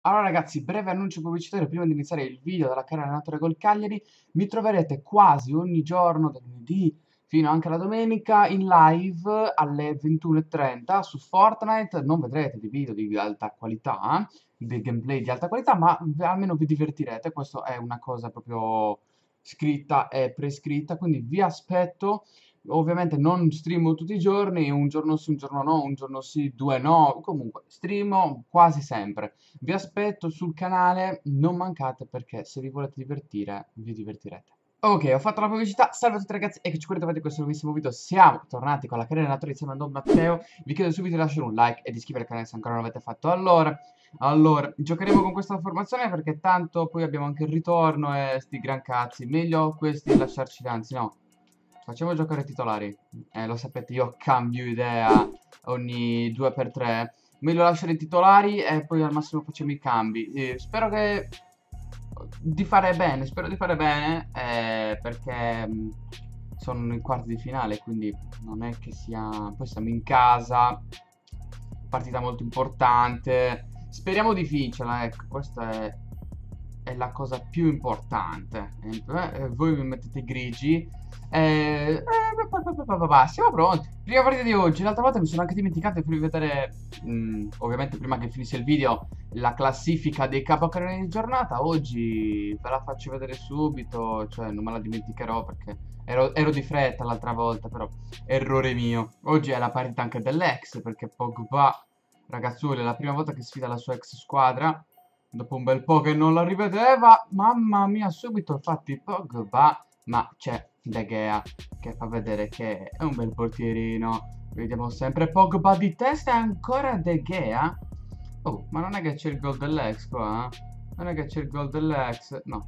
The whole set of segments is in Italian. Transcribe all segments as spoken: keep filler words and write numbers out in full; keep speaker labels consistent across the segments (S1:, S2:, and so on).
S1: Allora ragazzi, breve annuncio pubblicitario prima di iniziare il video della carriera allenatore col Cagliari. Mi troverete quasi ogni giorno, dal lunedì fino anche alla domenica, in live alle ventuno e trenta su Fortnite. Non vedrete dei video di alta qualità, dei gameplay di alta qualità, ma v- almeno vi divertirete. Questo è una cosa proprio scritta e prescritta, quindi vi aspetto. Ovviamente non streamo tutti i giorni, un giorno sì, un giorno no, un giorno sì, due no, comunque streamo quasi sempre. Vi aspetto sul canale, non mancate perché se vi volete divertire, vi divertirete. Ok, ho fatto la pubblicità, salve a tutti ragazzi e che ci curate vedere questo nuovissimo video. Siamo tornati con la carriera allenatore insieme a Don Matteo. Vi chiedo subito di lasciare un like e di iscrivervi al canale se ancora non l'avete fatto. Allora, allora, giocheremo con questa formazione perché tanto poi abbiamo anche il ritorno e sti gran cazzi. Meglio questi lasciarci, anzi no. Facciamo giocare i titolari. Eh, lo sapete, io cambio idea ogni due per tre. Meglio lasciare i titolari e poi al massimo facciamo i cambi. Eh, spero che... di fare bene, spero di fare bene, eh, perché mh, sono in quarti di finale, quindi non è che sia... Poi siamo in casa, partita molto importante. Speriamo di vincerla, ecco, questa è, è la cosa più importante. Eh, eh, voi mi mettete i grigi. Eh, eh, pa- pa- pa- pa- pa- pa- siamo pronti. Prima partita di oggi. L'altra volta mi sono anche dimenticato di farvi vedere, mh, ovviamente prima che finisse il video, la classifica dei capocannonieri di giornata. Oggi ve la faccio vedere subito, cioè non me la dimenticherò perché ero, ero di fretta l'altra volta, però errore mio. Oggi è la partita anche dell'ex, perché Pogba, ragazzuoli, è la prima volta che sfida la sua ex squadra. Dopo un bel po' che non la rivedeva, mamma mia, subito infatti Pogba, ma c'è De Gea che fa vedere che è un bel portierino. Vediamo sempre Pogba di testa e ancora De Gea. Oh, ma non è che c'è il gol dell'ex qua, eh? Non è che c'è il gol dell'ex, no.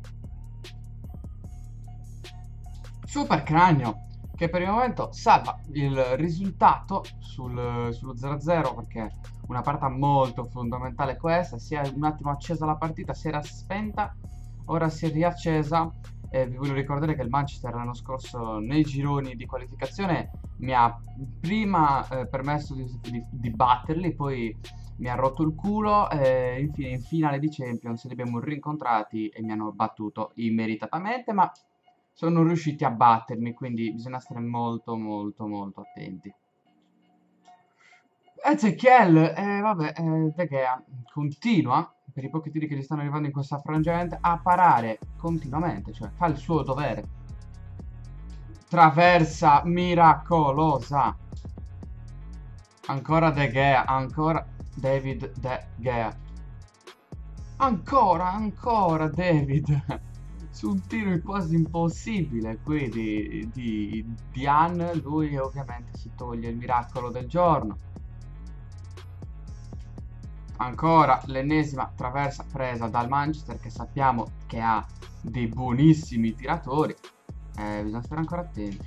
S1: Super Cranio, che per il momento salva il risultato sul, sullo zero a zero, perché una partita molto fondamentale questa. Si è un attimo accesa la partita, si era spenta, ora si è riaccesa. E vi voglio ricordare che il Manchester l'anno scorso nei gironi di qualificazione mi ha prima eh, permesso di, di, di batterli, poi mi ha rotto il culo e infine in finale di Champions li abbiamo rincontrati e mi hanno battuto immeritatamente, ma sono riusciti a battermi, quindi bisogna stare molto molto molto attenti. Ezechiel, eh, vabbè, eh, De Gea continua, per i pochi tiri che gli stanno arrivando in questa frangente, a parare continuamente, cioè fa il suo dovere. Traversa miracolosa. Ancora De Gea, ancora David De Gea. Ancora, ancora David. Su un tiro quasi impossibile qui di, di Diane, lui ovviamente si toglie il miracolo del giorno. Ancora l'ennesima traversa presa dal Manchester, che sappiamo che ha dei buonissimi tiratori. Eh, bisogna stare ancora attenti.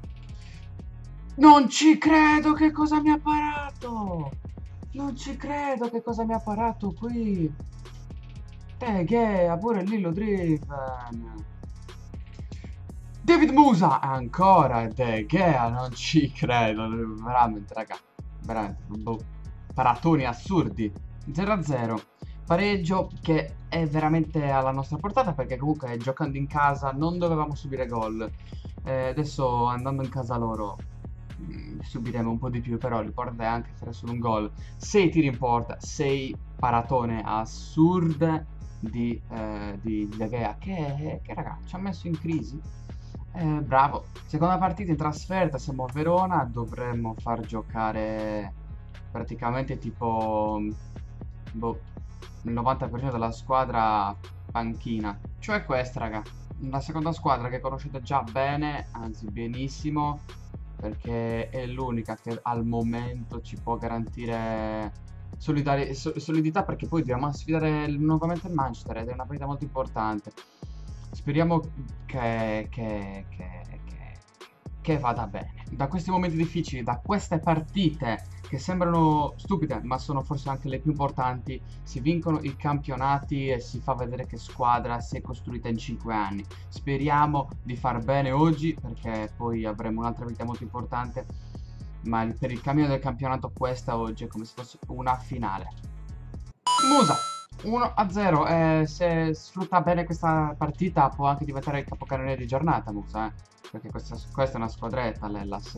S1: Non ci credo che cosa mi ha parato! Non ci credo che cosa mi ha parato qui! De Gea, pure Lillo Driven! David Musa! Ancora De Gea, non ci credo! Veramente, raga. Veramente, boh. Paratoni assurdi. zero a zero. Pareggio che è veramente alla nostra portata, perché comunque giocando in casa non dovevamo subire gol. Eh, adesso andando in casa loro mh, subiremo un po' di più, però l'importante è anche fare solo un gol. sei tiri in porta, sei paratone assurde di, eh, di De Gea, che, che raga, ci ha messo in crisi. Eh, bravo. Seconda partita in trasferta, siamo a Verona, dovremmo far giocare praticamente tipo boh, il novanta per cento della squadra panchina. Cioè questa, raga. La seconda squadra che conoscete già bene, anzi benissimo, perché è l'unica che al momento ci può garantire solidari- so- solidità, perché poi dobbiamo sfidare il- nuovamente il Manchester ed è una partita molto importante. Speriamo che, che, che, che, che vada bene. Da questi momenti difficili, da queste partite che sembrano stupide, ma sono forse anche le più importanti, si vincono i campionati e si fa vedere che squadra si è costruita in cinque anni. Speriamo di far bene oggi, perché poi avremo un'altra vita molto importante, ma il- per il cammino del campionato questa oggi è come se fosse una finale. Musa! uno a zero. E se sfrutta bene questa partita può anche diventare il capocannoniere di giornata, Musa, eh? Perché questa, questa è una squadretta, l'Hellas.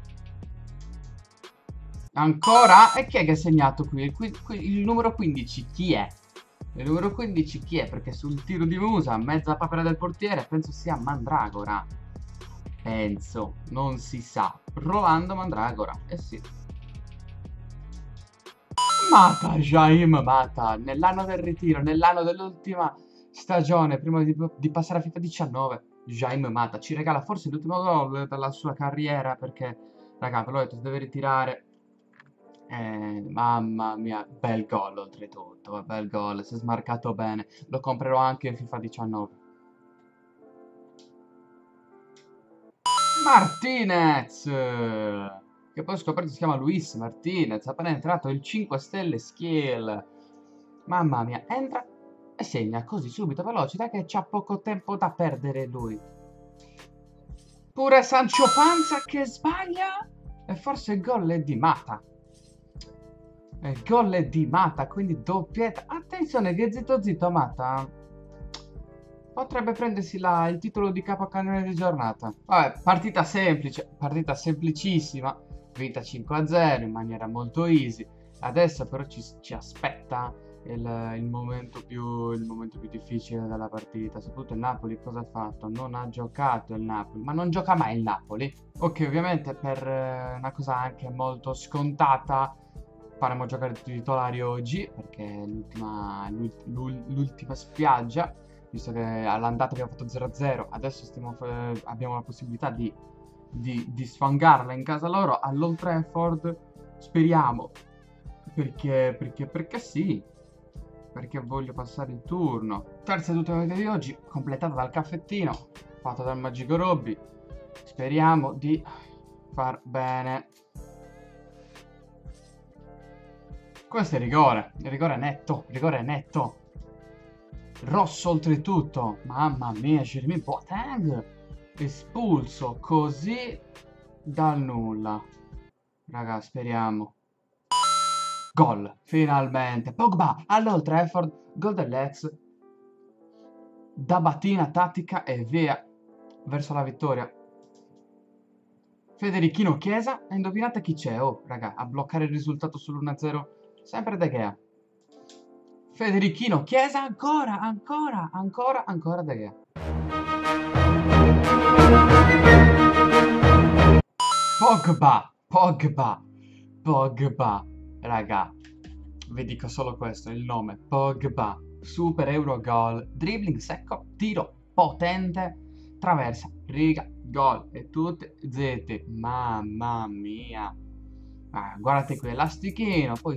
S1: Ancora? E chi è che ha segnato qui? Il, qui, qui? Il numero quindici chi è? Il numero quindici chi è? Perché sul tiro di Musa, mezza papera del portiere, penso sia Mandragora. Penso, non si sa. Rolando Mandragora, eh sì. Mata, Jaime Mata, nell'anno del ritiro, nell'anno dell'ultima stagione, prima di, di passare a FIFA diciannove, Jaime Mata ci regala forse l'ultimo gol della sua carriera perché, raga, ve l'ho detto, si deve ritirare. Eh, mamma mia, bel gol oltretutto, bel gol, si è smarcato bene, lo comprerò anche in FIFA diciannove. Martinez! Che poi ho scoperto si chiama Luis Martinez, appena entrato il cinque stelle skill. Mamma mia, entra e segna così subito, veloce, dai che c'ha poco tempo da perdere lui. Pure Sancho Panza che sbaglia e forse il gol è di Mata. Il gol è di Mata, quindi doppietta. Attenzione che zitto zitto Mata potrebbe prendersi la, il titolo di capocannoniere di giornata. Vabbè, partita semplice, partita semplicissima, vinta cinque a zero in maniera molto easy. Adesso però ci, ci aspetta il, il, momento più, il momento più difficile della partita. Soprattutto il Napoli cosa ha fatto? Non ha giocato il Napoli, ma non gioca mai il Napoli. Ok, ovviamente per eh, una cosa anche molto scontata faremo giocare tutti i titolari oggi, perché è l'ultima spiaggia, visto che all'andata abbiamo fatto zero a zero, adesso stiamo, eh, abbiamo la possibilità di, di, di sfangarla in casa loro all'Old Trafford, speriamo, perché, perché, perché sì, perché voglio passare il turno. Terza ed ultima video di oggi, completata dal caffettino, fatto dal Magico Robby, speriamo di far bene. Questo è rigore, il rigore è netto, il rigore è netto. Rosso oltretutto, mamma mia, Jeremy Boateng espulso così dal nulla. Raga, speriamo. Gol, finalmente. Pogba all'Old Trafford, gol dell'ex. Da battina tattica e via verso la vittoria. Federichino Chiesa, e indovinate chi c'è? Oh, raga, a bloccare il risultato sull'uno a zero. Sempre De Gea. Federichino Chiesa, ancora, ancora, ancora, ancora De Gea. Pogba, Pogba, Pogba. Raga, vi dico solo questo, il nome. Pogba. Super Euro gol. Dribbling secco, tiro potente, traversa, riga, gol. E tutte zitti. Mamma mia. Ah, guardate qui, elastichino, poi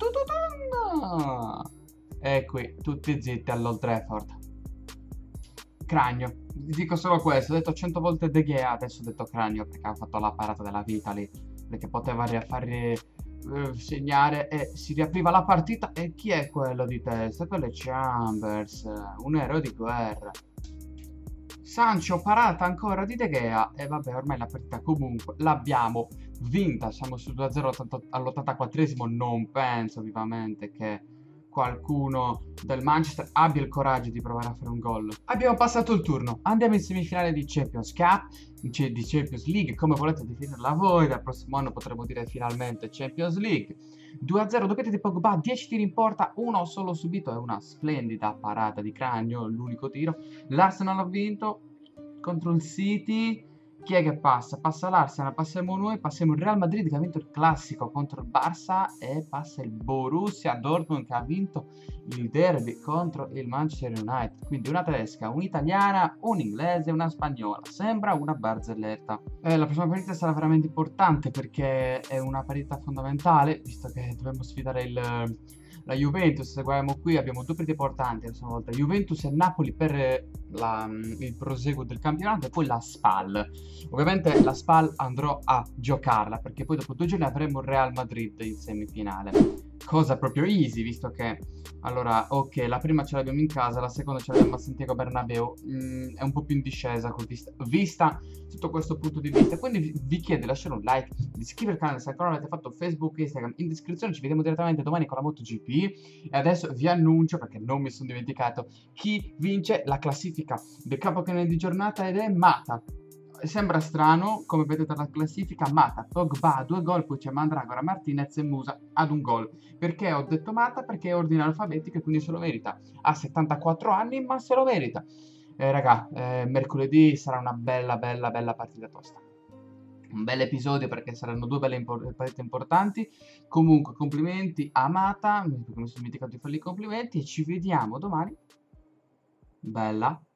S1: e qui, tutti zitti all'Old Trafford. Cranio, vi dico solo questo, ho detto cento volte De Gea, adesso ho detto cranio perché ha fatto la parata della vita lì, perché poteva fare uh, segnare e si riapriva la partita. E chi è quello di testa? Quello è Chambers, un eroe di guerra. Sancho, parata ancora di De Gea, e vabbè, ormai la partita comunque l'abbiamo vinta, siamo sul due a zero all'ottantaquattresimo, non penso vivamente che qualcuno del Manchester abbia il coraggio di provare a fare un gol. Abbiamo passato il turno, andiamo in semifinale di Champions Cup, di Champions League, come volete definirla voi, dal prossimo anno potremo dire finalmente Champions League. due a zero, doppietta di Pogba, dieci tiri in porta, uno solo subito e una splendida parata di Cranio, l'unico tiro. L'Arsenal ha vinto contro il City. Chi è che passa? Passa l'Arsenal, passiamo noi, passiamo il Real Madrid che ha vinto il classico contro il Barça e passa il Borussia Dortmund che ha vinto il derby contro il Manchester United. Quindi una tedesca, un'italiana, un inglese e una spagnola. Sembra una barzelletta. Eh, la prossima partita sarà veramente importante perché è una partita fondamentale, visto che dobbiamo sfidare il... la Juventus. Se guardiamo qui abbiamo due partite importanti la prossima volta, Juventus e Napoli per la, il proseguo del campionato e poi la Spal. Ovviamente la Spal andrò a giocarla perché poi dopo due giorni avremo il Real Madrid in semifinale. cosa proprio easy, visto che, allora, ok, la prima ce l'abbiamo in casa, la seconda ce l'abbiamo a Santiago Bernabéu, mm, è un po' più in discesa col vista, vista sotto questo punto di vista, quindi vi, vi chiedo di lasciare un like, di iscrivervi al canale se ancora non avete fatto Facebook, Instagram, in descrizione ci vediamo direttamente domani con la MotoGP, e adesso vi annuncio, perché non mi sono dimenticato, chi vince la classifica del capocannoniere di giornata ed è Mata. Sembra strano, come vedete dalla classifica, Mata, Pogba a due gol, poi c'è Mandragora, Martinez e Musa ad un gol. Perché ho detto Mata? Perché è ordine alfabetico e quindi se lo merita. Ha settantaquattro anni, ma se lo merita. Eh, raga, eh, mercoledì sarà una bella, bella, bella partita tosta. Un bel episodio perché saranno due belle impor- partite importanti. Comunque, complimenti a Mata, perché mi sono dimenticato di fargli i complimenti e ci vediamo domani. Bella.